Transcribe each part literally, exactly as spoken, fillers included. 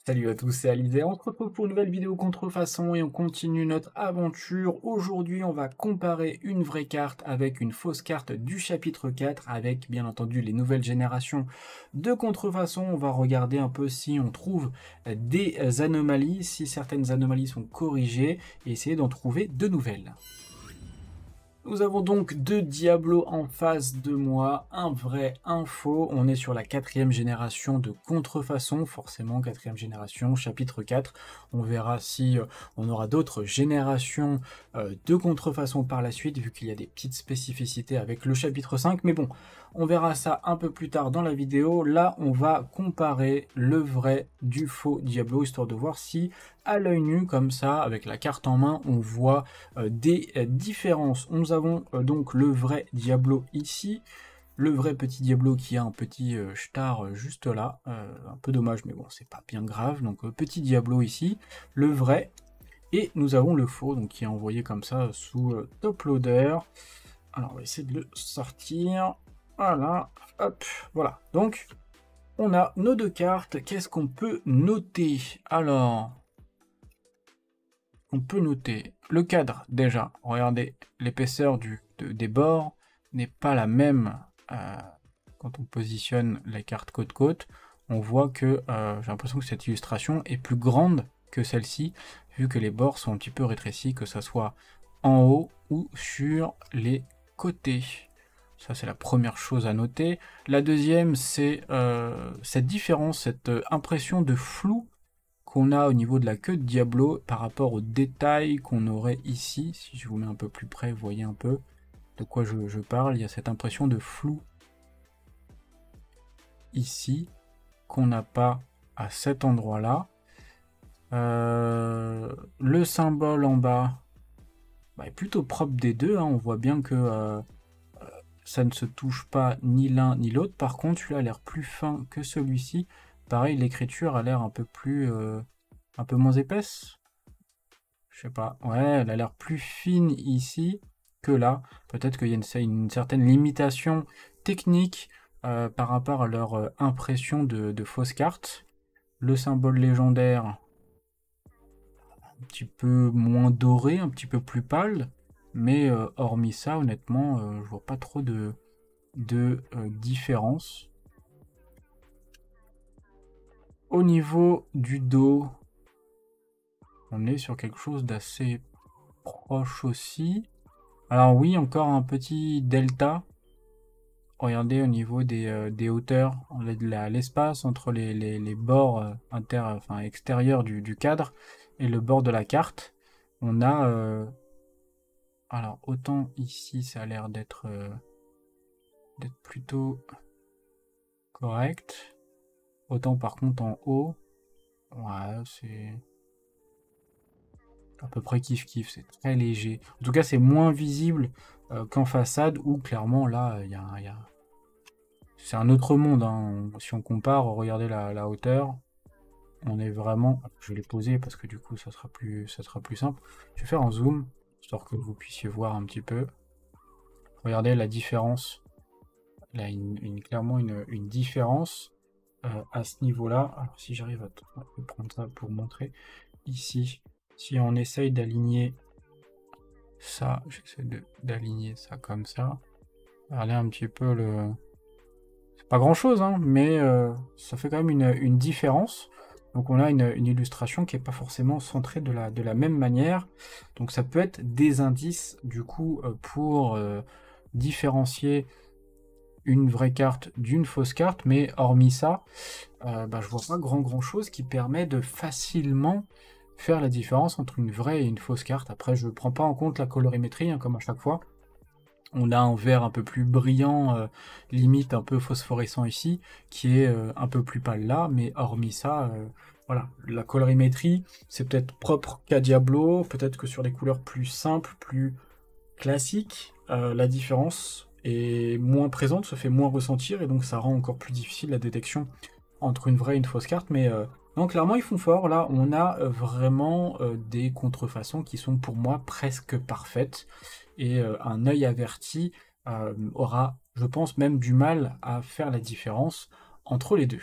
Salut à tous, c'est Alizé. On se retrouve pour une nouvelle vidéo contrefaçon et on continue notre aventure. Aujourd'hui, on va comparer une vraie carte avec une fausse carte du chapitre quatre avec bien entendu les nouvelles générations de contrefaçon. On va regarder un peu si on trouve des anomalies, si certaines anomalies sont corrigées et essayer d'en trouver de nouvelles. Nous avons donc deux Diablos en face de moi, un vrai, un faux. On est sur la quatrième génération de contrefaçon, forcément quatrième génération, chapitre quatre. On verra si euh, on aura d'autres générations euh, de contrefaçon par la suite, vu qu'il y a des petites spécificités avec le chapitre cinq. Mais bon, on verra ça un peu plus tard dans la vidéo. Là, on va comparer le vrai du faux Diablo, histoire de voir si, à l'œil nu, comme ça, avec la carte en main, on voit euh, des euh, différences. Nous avons euh, donc le vrai Diablo ici, le vrai petit Diablo qui a un petit euh, star euh, juste là, euh, un peu dommage, mais bon, c'est pas bien grave. Donc, euh, petit Diablo ici, le vrai, et nous avons le faux, donc qui est envoyé comme ça sous euh, top loader. Alors, on va essayer de le sortir. Voilà, hop, voilà. Donc, on a nos deux cartes. Qu'est-ce qu'on peut noter? Alors, on peut noter le cadre déjà. Regardez, l'épaisseur du, de- des bords n'est pas la même euh, quand on positionne les cartes côte-côte. On voit que euh, j'ai l'impression que cette illustration est plus grande que celle-ci, vu que les bords sont un petit peu rétrécis, que ça soit en haut ou sur les côtés. Ça, c'est la première chose à noter. La deuxième, c'est euh, cette différence, cette euh, impression de flou qu'on a au niveau de la queue de Diablo par rapport aux détails qu'on aurait ici. Si je vous mets un peu plus près, vous voyez un peu de quoi je, je parle. Il y a cette impression de flou ici qu'on n'a pas à cet endroit-là. Euh, le symbole en bas bah, est plutôt propre des deux. Hein. On voit bien que euh, ça ne se touche pas ni l'un ni l'autre. Par contre, celui-là a l'air plus fin que celui-ci. Pareil, l'écriture a l'air un peu plus, euh, un peu moins épaisse. Je sais pas. Ouais, elle a l'air plus fine ici que là. Peut-être qu'il y a une, une certaine limitation technique euh, par rapport à leur euh, impression de, de fausse carte. Le symbole légendaire, un petit peu moins doré, un petit peu plus pâle. Mais euh, hormis ça, honnêtement, euh, je vois pas trop de, de euh, différence. Au niveau du dos, on est sur quelque chose d'assez proche aussi. Alors oui, encore un petit delta. Regardez au niveau des, euh, des hauteurs, l'espace entre les, les, les bords euh, inter, enfin, extérieurs du, du cadre et le bord de la carte. On a... euh, alors autant ici ça a l'air d'être euh, d'être plutôt correct. Autant par contre en haut, ouais, c'est à peu près kiff-kiff, c'est très léger. En tout cas c'est moins visible euh, qu'en façade où clairement là, il y a, y a... c'est un autre monde. Hein. Si on compare, regardez la, la hauteur. On est vraiment... Je vais les poser parce que du coup, ça sera plus, ça sera plus simple. Je vais faire en zoom, histoire que vous puissiez voir un petit peu. Regardez la différence. Là, une, une, clairement une, une différence euh, à ce niveau-là. Alors, si j'arrive à prendre ça pour montrer. Ici, si on essaye d'aligner ça, j'essaie d'aligner ça comme ça. Regardez un petit peu le... C'est pas grand-chose, hein, mais euh, ça fait quand même une, une différence. Donc on a une, une illustration qui n'est pas forcément centrée de la, de la même manière. Donc ça peut être des indices du coup euh, pour euh, différencier une vraie carte d'une fausse carte. Mais hormis ça, euh, bah, je vois pas grand grand chose qui permet de facilement faire la différence entre une vraie et une fausse carte. Après je ne prends pas en compte la colorimétrie hein, comme à chaque fois. On a un vert un peu plus brillant, euh, limite un peu phosphorescent ici, qui est euh, un peu plus pâle là, mais hormis ça, euh, voilà, la colorimétrie, c'est peut-être propre qu'à Diablo, peut-être que sur des couleurs plus simples, plus classiques, euh, la différence est moins présente, se fait moins ressentir, et donc ça rend encore plus difficile la détection entre une vraie et une fausse carte, mais euh, non, clairement ils font fort, là on a euh, vraiment euh, des contrefaçons qui sont pour moi presque parfaites, et euh, un œil averti euh, aura, je pense, même du mal à faire la différence entre les deux.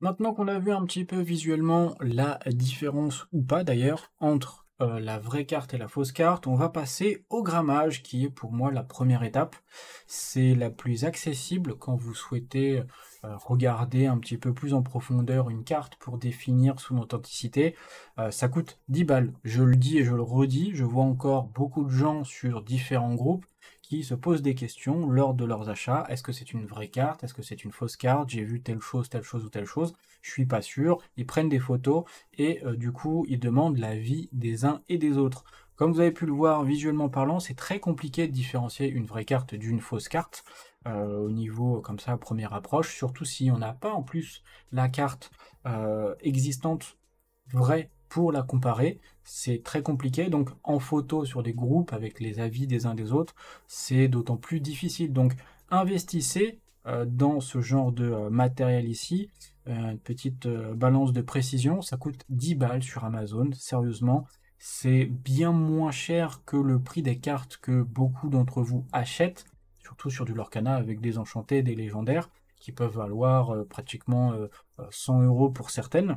Maintenant qu'on a vu un petit peu visuellement la différence, ou pas d'ailleurs, entre euh, la vraie carte et la fausse carte, on va passer au grammage qui est pour moi la première étape. C'est la plus accessible quand vous souhaitez euh, regarder un petit peu plus en profondeur une carte pour définir son authenticité. Euh, ça coûte dix balles, je le dis et je le redis, je vois encore beaucoup de gens sur différents groupes qui se posent des questions lors de leurs achats. Est-ce que c'est une vraie carte? Est-ce que c'est une fausse carte? J'ai vu telle chose, telle chose ou telle chose. Je suis pas sûr. Ils prennent des photos et euh, du coup, ils demandent l'avis des uns et des autres. Comme vous avez pu le voir visuellement parlant, c'est très compliqué de différencier une vraie carte d'une fausse carte euh, au niveau comme ça, première approche, surtout si on n'a pas en plus la carte euh, existante vraie pour la comparer, c'est très compliqué. Donc en photo sur des groupes avec les avis des uns des autres, c'est d'autant plus difficile. Donc investissez euh, dans ce genre de euh, matériel ici. Euh, une petite euh, balance de précision, ça coûte dix balles sur Amazon, sérieusement. C'est bien moins cher que le prix des cartes que beaucoup d'entre vous achètent, surtout sur du Lorcana avec des enchantés, des légendaires, qui peuvent valoir euh, pratiquement euh, cent euros pour certaines.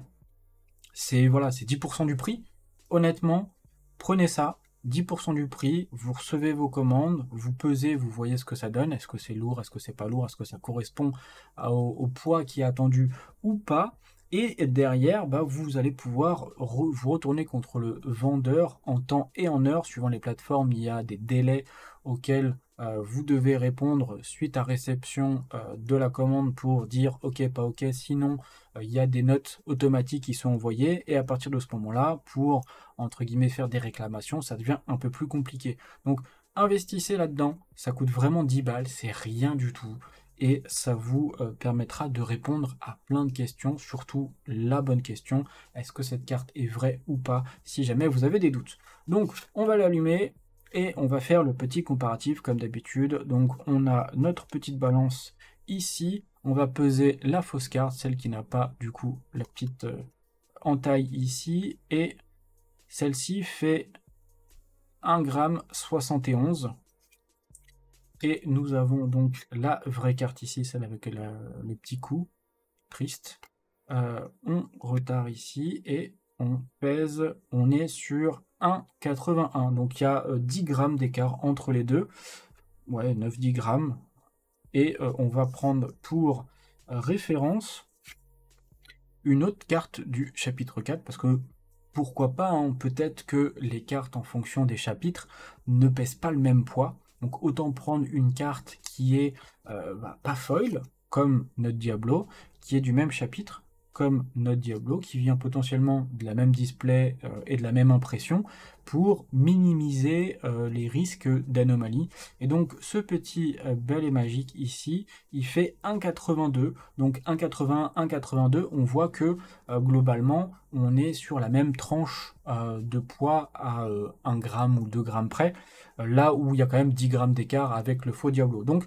C'est voilà, c'est dix pour cent du prix. Honnêtement, prenez ça, dix pour cent du prix, vous recevez vos commandes, vous pesez, vous voyez ce que ça donne, est-ce que c'est lourd, est-ce que c'est pas lourd, est-ce que ça correspond au, au poids qui est attendu ou pas. Et derrière, bah, vous allez pouvoir re vous retourner contre le vendeur en temps et en heure. Suivant les plateformes, il y a des délais auxquels euh, vous devez répondre suite à réception euh, de la commande pour dire ok, pas ok, sinon euh, il y a des notes automatiques qui sont envoyées et à partir de ce moment-là, pour entre guillemets faire des réclamations, ça devient un peu plus compliqué. Donc investissez là-dedans, ça coûte vraiment dix balles, c'est rien du tout et ça vous euh, permettra de répondre à plein de questions, surtout la bonne question, est-ce que cette carte est vraie ou pas, si jamais vous avez des doutes. Donc on va l'allumer et on va faire le petit comparatif comme d'habitude. Donc on a notre petite balance ici, on va peser la fausse carte, celle qui n'a pas du coup la petite euh, entaille ici, et celle-ci fait un virgule soixante et onze grammes. Et nous avons donc la vraie carte ici, celle avec la, le petit coup, triste. Euh, on retarde ici et on pèse, on est sur un virgule quatre-vingt-un. Donc il y a euh, dix grammes d'écart entre les deux. Ouais, neuf dix grammes. Et euh, on va prendre pour euh, référence une autre carte du chapitre quatre, parce que pourquoi pas, hein, peut-être que les cartes en fonction des chapitres ne pèsent pas le même poids. Donc autant prendre une carte qui est euh, bah, pas foil, comme notre Diablo, qui est du même chapitre, comme notre Diablo, qui vient potentiellement de la même display euh, et de la même impression, pour minimiser euh, les risques d'anomalie. Et donc ce petit euh, bel et magique ici, il fait un virgule quatre-vingt-deux. Donc un virgule quatre-vingt-un, un virgule quatre-vingt-deux, on voit que euh, globalement, on est sur la même tranche euh, de poids à euh, un gramme ou deux grammes près, euh, là où il y a quand même dix grammes d'écart avec le faux Diablo. Donc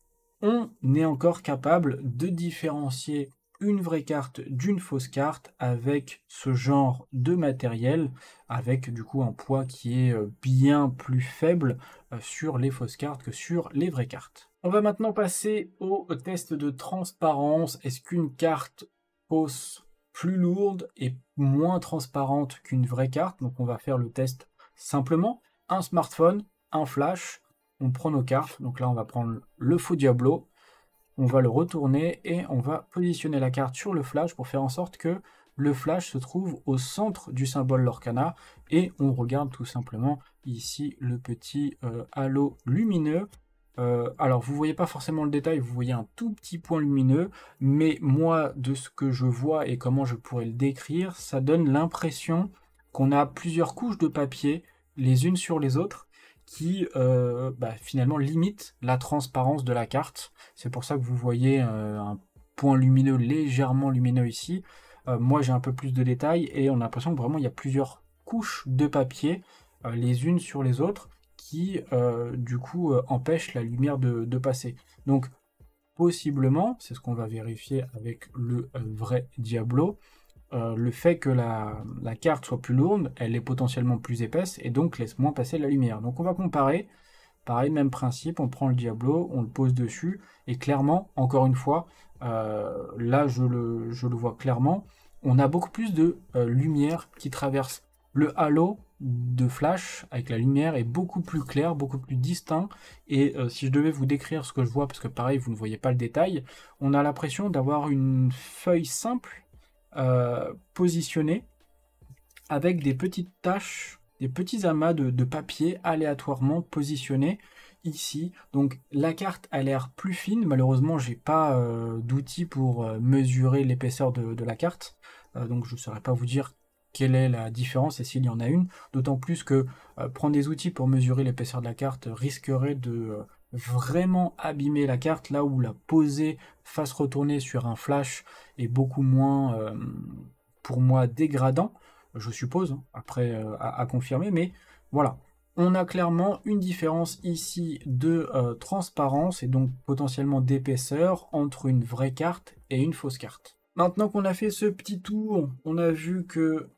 on est encore capable de différencier une vraie carte d'une fausse carte avec ce genre de matériel, avec du coup un poids qui est bien plus faible sur les fausses cartes que sur les vraies cartes. On va maintenant passer au test de transparence. Est-ce qu'une carte fausse plus lourde et moins transparente qu'une vraie carte? Donc on va faire le test simplement. Un smartphone, un flash, on prend nos cartes. Donc là on va prendre le faux Diablo. On va le retourner et on va positionner la carte sur le flash pour faire en sorte que le flash se trouve au centre du symbole Lorcana et on regarde tout simplement ici le petit euh, halo lumineux. Euh, alors vous voyez pas forcément le détail, vous voyez un tout petit point lumineux, mais moi de ce que je vois et comment je pourrais le décrire, ça donne l'impression qu'on a plusieurs couches de papier les unes sur les autres qui euh, bah, finalement limite la transparence de la carte. C'est pour ça que vous voyez euh, un point lumineux légèrement lumineux ici. Euh, moi j'ai un peu plus de détails et on a l'impression que vraiment il y a plusieurs couches de papier euh, les unes sur les autres qui euh, du coup euh, empêchent la lumière de, de passer. Donc possiblement, c'est ce qu'on va vérifier avec le euh, vrai Diablo, Euh, le fait que la, la carte soit plus lourde, elle est potentiellement plus épaisse et donc laisse moins passer la lumière. Donc on va comparer, pareil, même principe, on prend le Diablo, on le pose dessus et clairement, encore une fois, Euh, là, je le, je le vois clairement. On a beaucoup plus de euh, lumière qui traverse. Le halo de flash avec la lumière est beaucoup plus clair, beaucoup plus distinct. Et euh, si je devais vous décrire ce que je vois, parce que pareil, vous ne voyez pas le détail, on a l'impression d'avoir une feuille simple euh, positionnée avec des petites taches, des petits amas de, de papier aléatoirement positionnés ici. Donc la carte a l'air plus fine. Malheureusement, j'ai pas euh, d'outil pour euh, mesurer l'épaisseur de, de la carte. Euh, donc je ne saurais pas vous dire quelle est la différence et s'il y en a une. D'autant plus que euh, prendre des outils pour mesurer l'épaisseur de la carte risquerait de euh, vraiment abîmer la carte, là où la poser face retournée sur un flash est beaucoup moins, euh, pour moi, dégradant, je suppose, hein, après euh, à, à confirmer, mais voilà. On a clairement une différence ici de euh, transparence et donc potentiellement d'épaisseur entre une vraie carte et une fausse carte. Maintenant qu'on a fait ce petit tour, on a vu que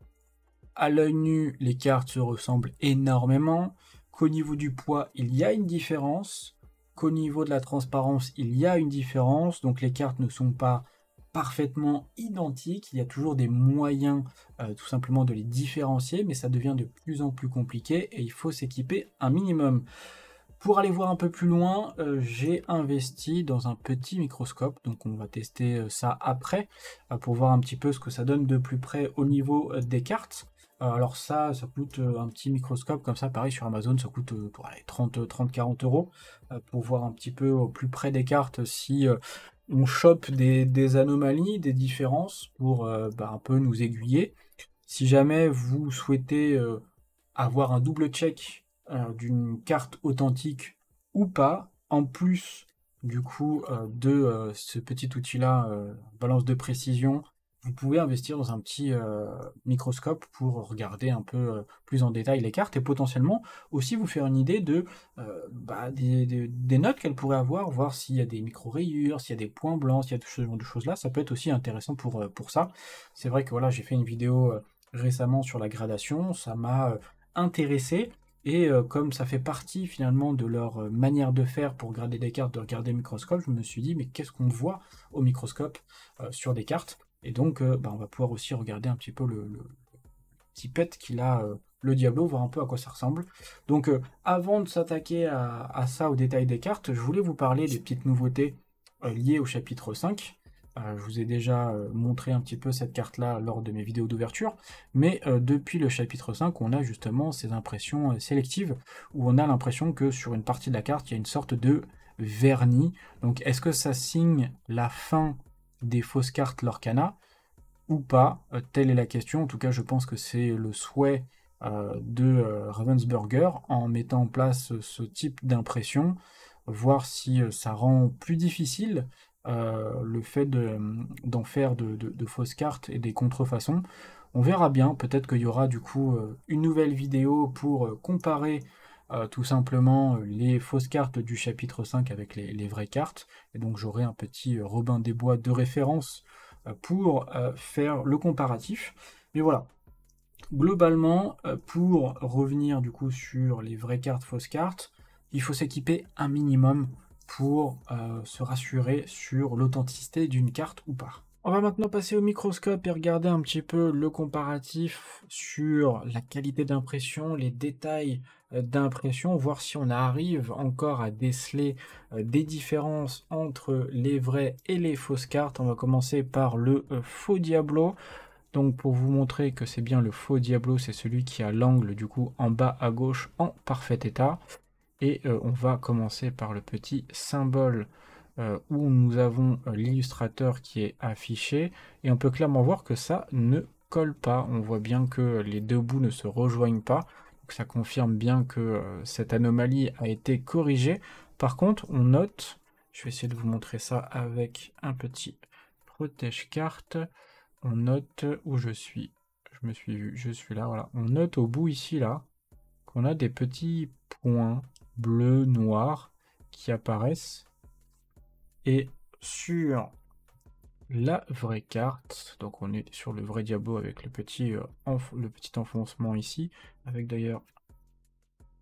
à l'œil nu, les cartes se ressemblent énormément, qu'au niveau du poids, il y a une différence, qu'au niveau de la transparence, il y a une différence, donc les cartes ne sont pas parfaitement identiques, il y a toujours des moyens euh, tout simplement de les différencier, mais ça devient de plus en plus compliqué et il faut s'équiper un minimum. Pour aller voir un peu plus loin, euh, j'ai investi dans un petit microscope, donc on va tester euh, ça après, euh, pour voir un petit peu ce que ça donne de plus près au niveau euh, des cartes. Euh, alors ça, ça coûte euh, un petit microscope comme ça, pareil sur Amazon, ça coûte euh, pour aller trente à quarante euros, euh, pour voir un petit peu au plus près des cartes si euh, on chope des, des anomalies, des différences, pour euh, bah, un peu nous aiguiller. Si jamais vous souhaitez euh, avoir un double check euh, d'une carte authentique ou pas, en plus du coup euh, de euh, ce petit outil-là, euh, balance de précision, vous pouvez investir dans un petit euh, microscope pour regarder un peu euh, plus en détail les cartes et potentiellement aussi vous faire une idée de euh, bah, des, des- des notes qu'elle pourrait avoir, voir s'il y a des micro-rayures, s'il y a des points blancs, s'il y a tout ce genre de choses-là, ça peut être aussi intéressant pour, euh, pour ça. C'est vrai que voilà, j'ai fait une vidéo euh, récemment sur la gradation, ça m'a euh, intéressé. Et euh, comme ça fait partie finalement de leur euh, manière de faire pour grader des cartes, de regarder le microscope, je me suis dit, mais qu'est-ce qu'on voit au microscope euh, sur des cartes? Et donc, euh, bah, on va pouvoir aussi regarder un petit peu le, le petit pet qu'il a, euh, le Diablo, voir un peu à quoi ça ressemble. Donc, euh, avant de s'attaquer à, à ça, au détail des cartes, je voulais vous parler des petites nouveautés euh, liées au chapitre cinq. Euh, je vous ai déjà euh, montré un petit peu cette carte-là lors de mes vidéos d'ouverture, mais euh, depuis le chapitre cinq, on a justement ces impressions euh, sélectives, où on a l'impression que sur une partie de la carte, il y a une sorte de vernis. Donc est-ce que ça signe la fin des fausses cartes Lorcana ou pas? Euh, telle est la question. En tout cas, je pense que c'est le souhait euh, de euh, Ravensburger en mettant en place euh, ce type d'impression, voir si euh, ça rend plus difficile euh, le fait de, d'en faire de, de- de fausses cartes et des contrefaçons. On verra bien. Peut-être qu'il y aura du coup euh, une nouvelle vidéo pour euh, comparer euh, tout simplement euh, les fausses cartes du chapitre cinq avec les, les vraies cartes. Et donc j'aurai un petit euh, Robin des Bois de référence euh, pour euh, faire le comparatif. Mais voilà, globalement, euh, pour revenir du coup sur les vraies cartes, fausses cartes, il faut s'équiper un minimum pour euh, se rassurer sur l'authenticité d'une carte ou pas. On va maintenant passer au microscope et regarder un petit peu le comparatif sur la qualité d'impression, les détails euh, d'impression, voir si on arrive encore à déceler euh, des différences entre les vraies et les fausses cartes. On va commencer par le euh, faux Diablo. Donc pour vous montrer que c'est bien le faux Diablo, c'est celui qui a l'angle du coup en bas à gauche en parfait état. Et euh, on va commencer par le petit symbole euh, où nous avons euh, l'illustrateur qui est affiché. Et on peut clairement voir que ça ne colle pas. On voit bien que les deux bouts ne se rejoignent pas. Donc ça confirme bien que euh, cette anomalie a été corrigée. Par contre, on note, je vais essayer de vous montrer ça avec un petit protège-carte. On note où je suis. Je me suis vu, je suis là, voilà. On note au bout ici, là, qu'on a des petits points bleus, noirs qui apparaissent. Et sur la vraie carte, donc on est sur le vrai Diablo avec le petit, euh, le petit enfoncement ici, avec d'ailleurs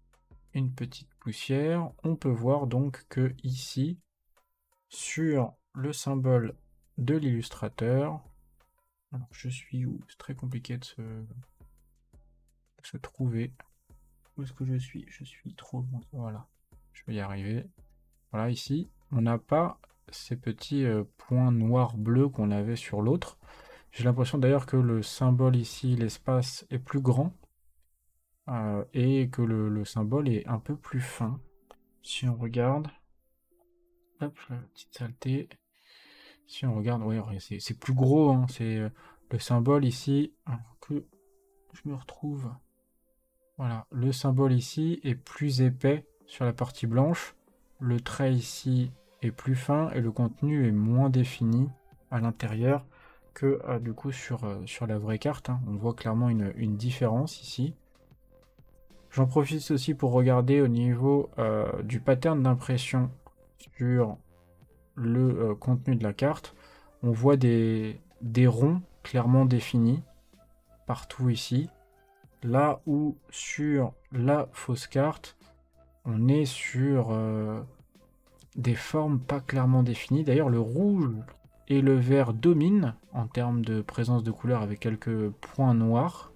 une petite poussière, on peut voir donc que ici, sur le symbole de l'illustrateur. Alors, je suis où? C'est très compliqué de se, de se trouver. Où est-ce que je suis? Je suis trop loin. Voilà, je vais y arriver. Voilà, ici, on n'a pas ces petits euh, points noirs bleus qu'on avait sur l'autre. J'ai l'impression d'ailleurs que le symbole ici, l'espace, est plus grand euh, et que le, le symbole est un peu plus fin. Si on regarde, hop, la petite saleté. Si on regarde, ouais, c'est plus gros, hein, c'est euh, le symbole ici, alors que je me retrouve. Voilà, le symbole ici est plus épais sur la partie blanche, le trait ici est plus fin et le contenu est moins défini à l'intérieur que euh, du coup sur, euh, sur la vraie carte, hein. On voit clairement une, une différence ici. J'en profite aussi pour regarder au niveau euh, du pattern d'impression sur le euh, contenu de la carte. On voit des, des ronds clairement définis partout ici. Là où sur la fausse carte, on est sur euh, des formes pas clairement définies. D'ailleurs, le rouge et le vert dominent en termes de présence de couleur avec quelques points noirs.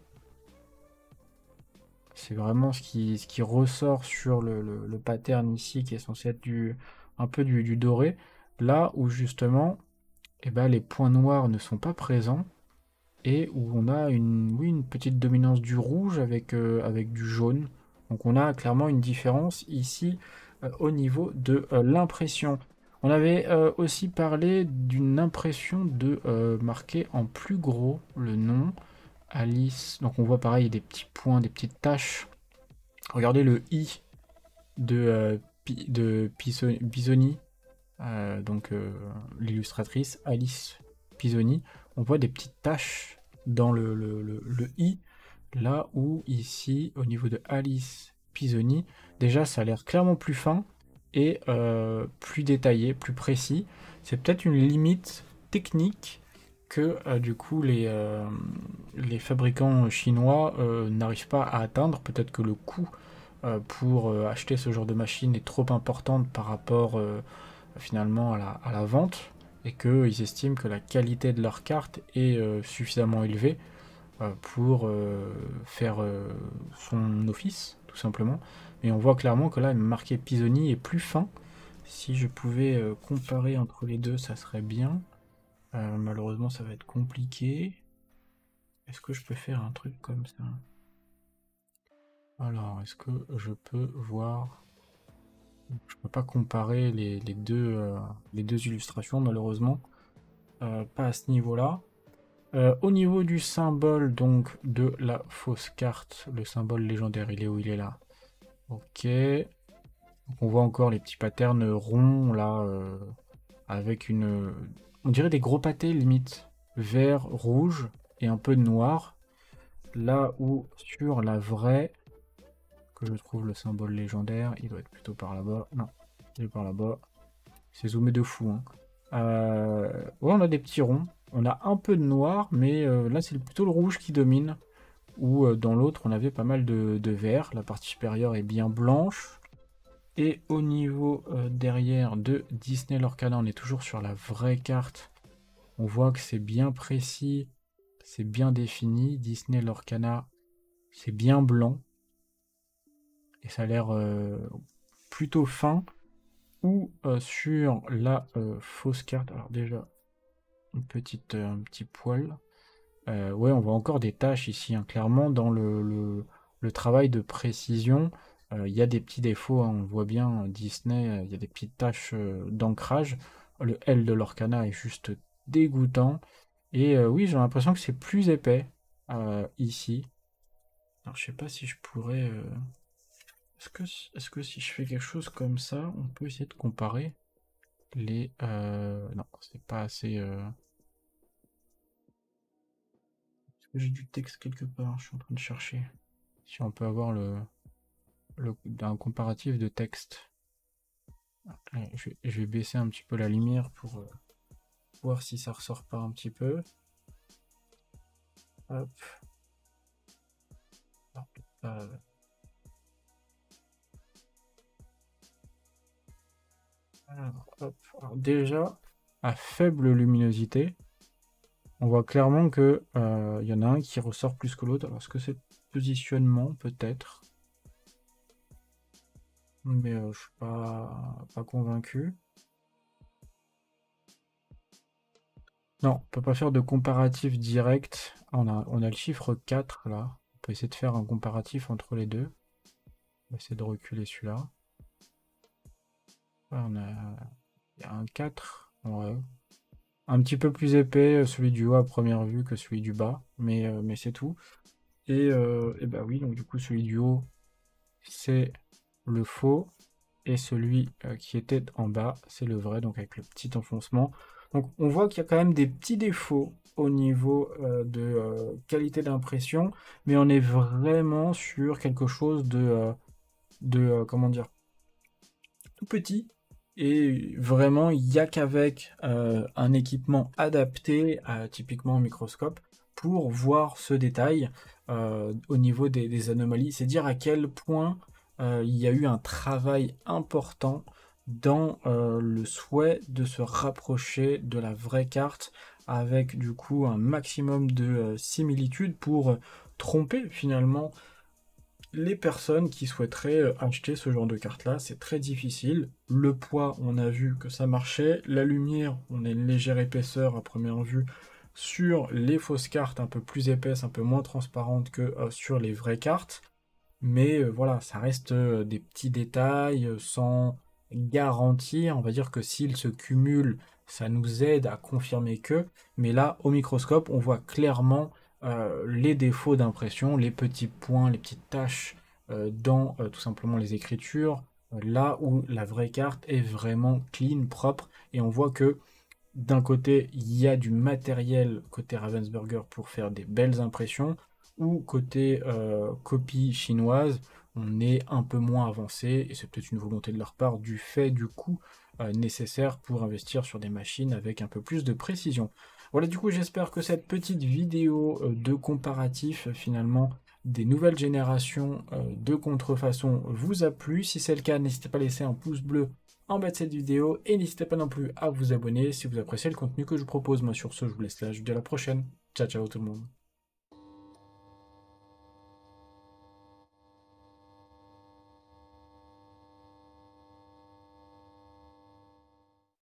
C'est vraiment ce qui, ce qui ressort sur le, le, le pattern ici, qui est censé être du, un peu du, du doré. Là où justement, eh ben, les points noirs ne sont pas présents. Et où on a une, oui, une petite dominance du rouge avec, euh, avec du jaune. Donc on a clairement une différence ici euh, au niveau de euh, l'impression. On avait euh, aussi parlé d'une impression de euh, marquer en plus gros le nom Alice. Donc on voit pareil des petits points, des petites taches. Regardez le i de, euh, Pi- de Piso- Pisoni, euh, donc euh, l'illustratrice Alice Pisoni. On voit des petites taches dans le, le, le, le i, là où ici, au niveau de Alice Pisoni, déjà ça a l'air clairement plus fin et euh, plus détaillé, plus précis. C'est peut-être une limite technique que euh, du coup les, euh, les fabricants chinois euh, n'arrivent pas à atteindre. Peut-être que le coût euh, pour euh, acheter ce genre de machine est trop importante par rapport euh, finalement à la, à la vente et qu'ils estiment que la qualité de leur carte est euh, suffisamment élevée euh, pour euh, faire euh, son office, tout simplement. Mais on voit clairement que là, le marqué Pisoni est plus fin. Si je pouvais euh, comparer entre les deux, ça serait bien. Euh, malheureusement, ça va être compliqué. Est-ce que je peux faire un truc comme ça? Alors, est-ce que je peux voir... Je peux pas comparer les, les deux, euh, les deux illustrations, malheureusement. Euh, pas à ce niveau-là. Euh, au niveau du symbole donc de la fausse carte, le symbole légendaire, il est où? Il est là. Ok. Donc on voit encore les petits patterns ronds là, euh, avec une... On dirait des gros pâtés limite. Vert, rouge et un peu de noir. Là où sur la vraie, que je trouve le symbole légendaire, il doit être plutôt par là-bas. Non, il est par là-bas. C'est zoomé de fou, hein. Euh, ouais, on a des petits ronds. On a un peu de noir, mais euh, là, c'est plutôt le rouge qui domine. Ou euh, dans l'autre, on avait pas mal de, de vert. La partie supérieure est bien blanche. Et au niveau euh, derrière de Disney Lorcana, on est toujours sur la vraie carte. On voit que c'est bien précis, c'est bien défini. Disney Lorcana, c'est bien blanc. Et ça a l'air euh, plutôt fin. Ou euh, sur la euh, fausse carte, alors déjà, une petite, euh, un petit poil. Euh, ouais, on voit encore des taches ici, hein. Clairement, dans le, le, le travail de précision, euh, il y a des petits défauts, hein. On voit bien, euh, Disney, euh, il y a des petites taches euh, d'ancrage. Le L de l'Orcana est juste dégoûtant. Et euh, oui, j'ai l'impression que c'est plus épais euh, ici. Alors, je sais pas si je pourrais... euh, Est-ce que, est-ce que si je fais quelque chose comme ça, on peut essayer de comparer les... euh, Non, c'est pas assez... euh, Est-ce que j'ai du texte quelque part? Je suis en train de chercher. Si on peut avoir le, le un comparatif de texte. Allez, je, vais, je vais baisser un petit peu la lumière pour euh, voir si ça ressort pas un petit peu. Hop. Hop, euh, alors, hop. Alors déjà, à faible luminosité, on voit clairement que euh, y en a un qui ressort plus que l'autre. Alors, est-ce que c'est le positionnement, peut-être? Mais euh, je suis pas, pas convaincu. Non, on peut pas faire de comparatif direct. Ah, on a, on a le chiffre quatre, là. On peut essayer de faire un comparatif entre les deux. On va essayer de reculer celui-là. Ouais, on a, il y a un quatre. Ouais. Un petit peu plus épais, celui du haut à première vue que celui du bas. Mais, euh, mais c'est tout. Et, euh, et bah oui, donc du coup, celui du haut, c'est le faux. Et celui euh, qui était en bas, c'est le vrai, donc avec le petit enfoncement. Donc on voit qu'il y a quand même des petits défauts au niveau euh, de euh, qualité d'impression, mais on est vraiment sur quelque chose de, euh, de euh, comment dire, tout petit. Et vraiment, il n'y a qu'avec euh, un équipement adapté, à, typiquement un microscope, pour voir ce détail euh, au niveau des, des anomalies. C'est dire à quel point euh, il y a eu un travail important dans euh, le souhait de se rapprocher de la vraie carte avec du coup un maximum de euh, similitudes pour euh, tromper finalement les personnes qui souhaiteraient euh, acheter ce genre de carte-là. C'est très difficile. Le poids, on a vu que ça marchait. La lumière, on a une légère épaisseur à première vue sur les fausses cartes un peu plus épaisses, un peu moins transparentes que euh, sur les vraies cartes. Mais euh, voilà, ça reste euh, des petits détails euh, sans garantie. On va dire que s'ils se cumulent, ça nous aide à confirmer que. Mais là, au microscope, on voit clairement euh, les défauts d'impression, les petits points, les petites taches euh, dans euh, tout simplement les écritures. euh, Là où la vraie carte est vraiment clean, propre. Et on voit que d'un côté, il y a du matériel côté Ravensburger pour faire des belles impressions, ou côté euh, copie chinoise, on est un peu moins avancé, et c'est peut-être une volonté de leur part du fait du coût euh, nécessaire pour investir sur des machines avec un peu plus de précision. Voilà, du coup, j'espère que cette petite vidéo euh, de comparatif, euh, finalement, des nouvelles générations euh, de contrefaçon vous a plu. Si c'est le cas, n'hésitez pas à laisser un pouce bleu en bas de cette vidéo et n'hésitez pas non plus à vous abonner si vous appréciez le contenu que je vous propose. Moi sur ce, je vous laisse là, je vous dis à la prochaine. Ciao ciao tout le monde.